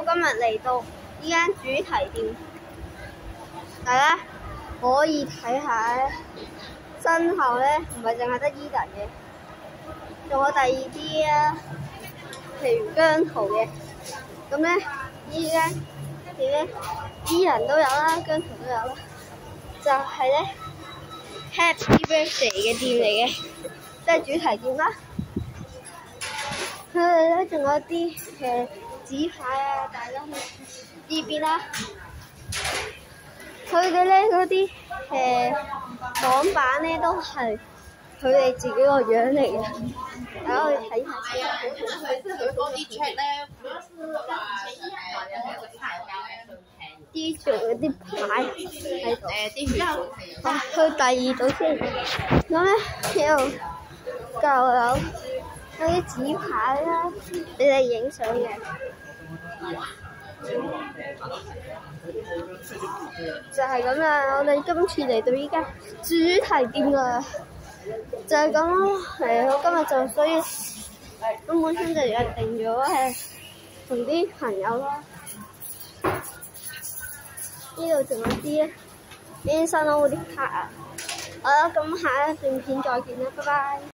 今日嚟到呢間主題店，大家可以睇下咧，身後咧唔係淨係得伊人嘅，仲有第二啲啊，譬如姜濤嘅。咁咧呢間店咧，伊人都有啦，姜濤都有啦，就係咧 Happy Birthday 嘅店嚟嘅，即係主題店啦。佢哋咧仲有啲紙牌啊，大家去呢邊啦。佢哋咧嗰啲港版咧都係佢哋自己個樣嚟嘅，大家可以睇下先。啲仲有啲牌喺度。去第二度先。咁咧又有啲紙牌啦，你哋影相嘅。就係咁啦，我哋今次嚟到依家主題店啦，就係咁咯。我今日就所以咁本身就約定咗同啲朋友咯。呢度仲有啲新樓嗰啲卡啊。好啦，咁下一段片再見啦，拜拜。